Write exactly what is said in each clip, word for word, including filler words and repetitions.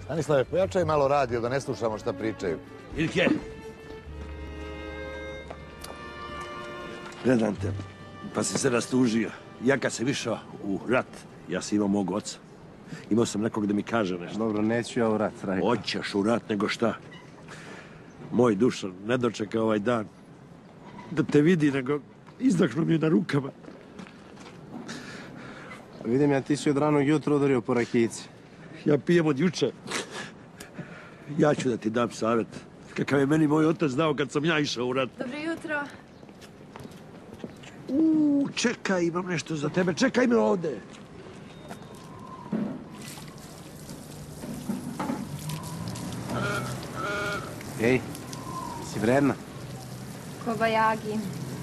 Anislave, pojačaj malo radio da ne slušamo šta pričaju. Ilke! Gledam te, pa si se rastužio. Ja kad sam išao u rat, ja sam imao mog oca. Imao sam nekog da mi kaže nešto. Dobro, neću ja u rat, Rajko. Hoćeš u rat nego šta? Moj Dušan ne dočeka ovaj dan. Da te vidi, nego izdahnu mi na rukama. Vidim ja, ti si od ranog jutra udario po rakijici. Ja pijem od juče. Ja ću da ti dam savjet. Kakav je meni moj otac dao kad sam ja išao u rat. Dobro jutro. Uuu, čekaj, imam nešto za tebe. Čekaj me ovde. Ej, si vredna? Kobajagi.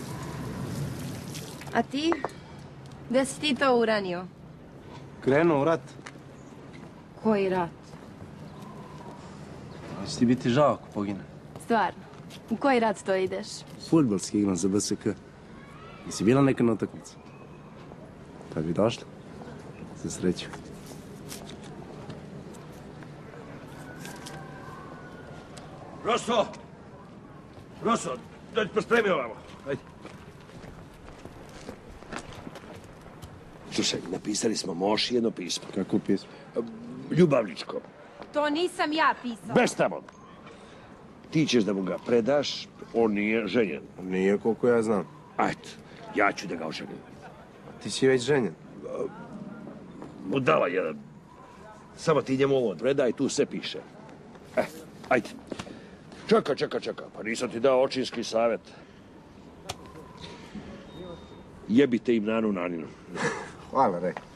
A ti? Gde si ti to uranio? Krenuo u rat. Koji rat? Jesi ti biti žao ako pogine? Stvarno. U koji rat to ideš? Futbolski igram za B S K. Jesi bila neka na utakmici? Kad bi došla? Za sreću. Roso! Roso, dođi pospremi ovamo. Ajde. Slušaj, napisali smo Moši jedno pismo. Kako pismo? Ljubavničko. To nisam ja pisala. Bez tamo. Ti ćeš da mu ga predaš, on nije ženjen. Nije koliko ja znam. Ajde, ja ću da ga oženim. Ti si već ženjen. Budala jedan. Samo ti njemu ovo predaj, tu sve piše. Eh, ajde. Čeka, čeka, čeka. Pa nisam ti dao očinski savjet. Jebite im nanu naninu. Hvala, Rajko.